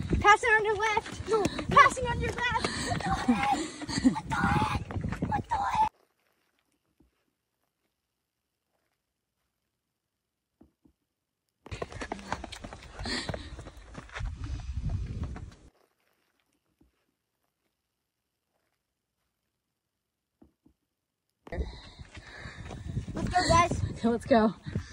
Passing on your left. No, passing on your left. We're doing it. We're doing it. Let's go, guys. Let's go.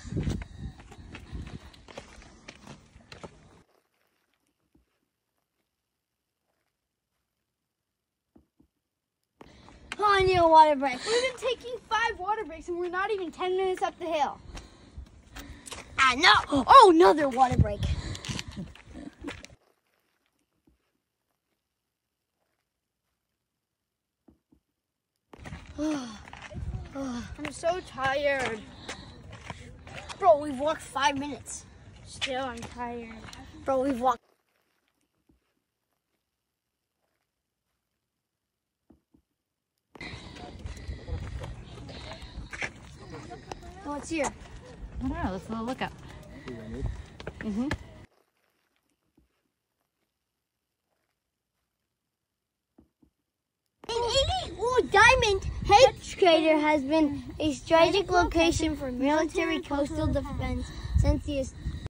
Oh, I need a water break. We've been taking 5 water breaks and we're not even 10 minutes up the hill. I know. Oh, another water break. I'm so tired. Bro, we've walked 5 minutes. Still, I'm tired. Bro, we've walked. What's here? I don't know. Let's look up. Mm-hmm. Diamond Head Crater has been a strategic location for military coastal defense since the